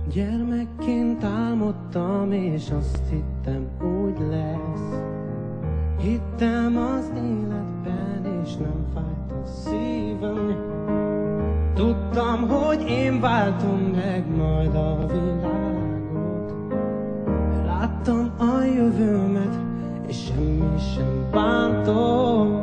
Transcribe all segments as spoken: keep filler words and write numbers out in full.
Gyermekként álmodtam, és azt hittem, úgy lesz. Hittem az életben, és nem fájt a szívem. Tudtam, hogy én váltom meg majd a világot. Láttam a jövőmet, és semmi sem bántott.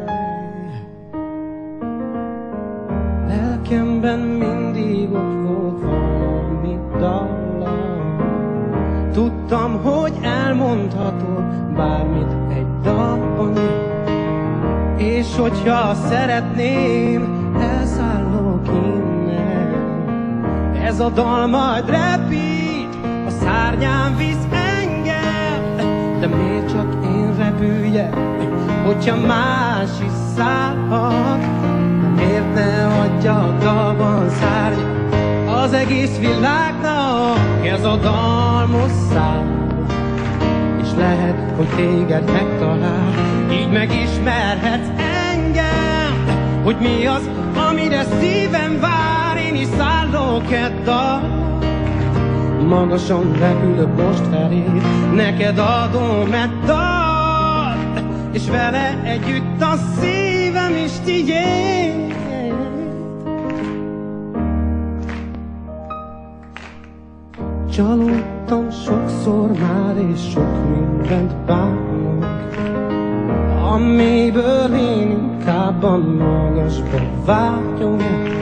Lelkemben mindig ott volt valami dallam. Tudtam, hogy elmondhatod bármit egy dalban. És hogyha szeretném, elszállok innen. Ez a dal majd repít, a szárnyán visz engem. De miért csak én repüljek, hogyha más is szállhat? Miért ne adja a dalban szárnyat az egész világnak? Ez a dal most száll, és lehet, hogy téged megtalál. Így megismerhetsz engem, hogy mi az, amire szívem vár. Én is szállok egy dal, magasan repülök most feléd. Neked adom egy dal, és vele együtt a szívem is tiéd. Csalódtam sokszor már, és sok mindent bánok, amiből én inkább a magasba vágyom.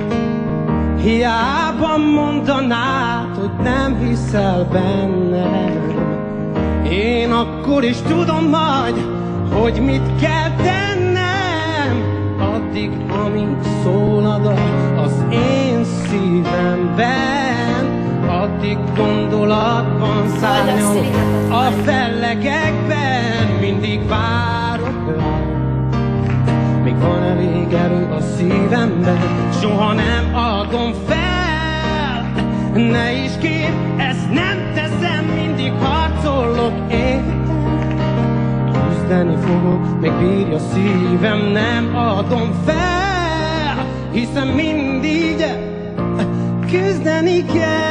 Hiába mondanád, hogy nem hiszel bennem, én akkor is tudom majd, hogy mit kell tennem. Addig, amíg szól a dal az én szívemben, addig gondolatban szárnyalok a fellegekben. Mindig várok rá, még van elég erő a szívemben. Soha nem adom fel, ne is kér, ezt nem teszem. Mindig harcolok én, küzdeni fogok, még bírja szívem. Nem adom fel, hiszen mindig küzdeni kell.